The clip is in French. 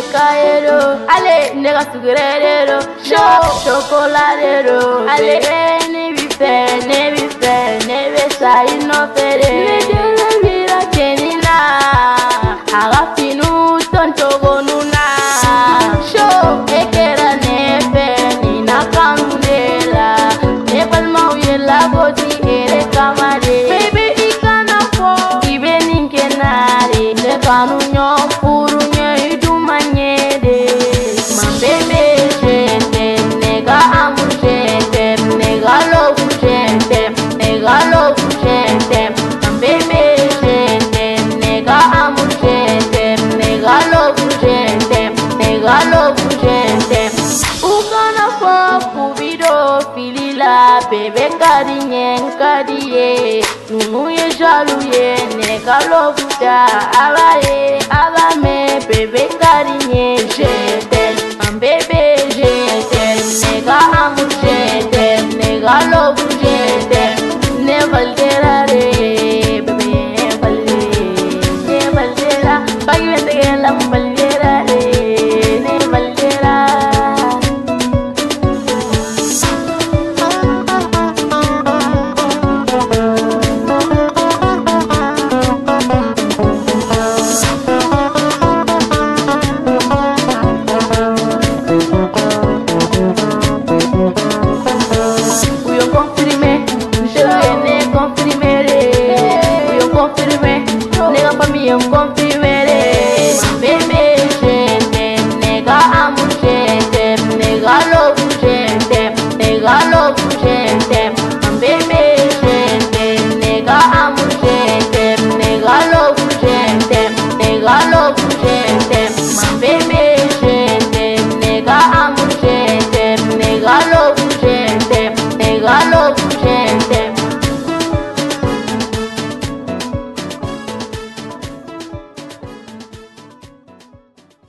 caero, allez, nega sugrero, chocolatero, allez, ne vife, ne besa inofere, ne vira kenina, agafinu tontogonuna, show, ekera nefe, nina kanunela, ne palma uye la goti ere kamare, baby ikana fo, ibe ninkenare, ne kanunyo purunye idumanyede, man baby jete, nega amur jete, nega lofu jete, nega lofu jete, man baby jete, nega amur jete, nega lofu jete, nega lofu jete, ukana fo kubido filila, bebe kadiye, nunu ye jalouye, nega lofu da, abaye, abame, bebe kadiye, jete, man baby jete, nega amur jete, nega lofu jete, ne valderare, bebe ne valdera, pagi vente que la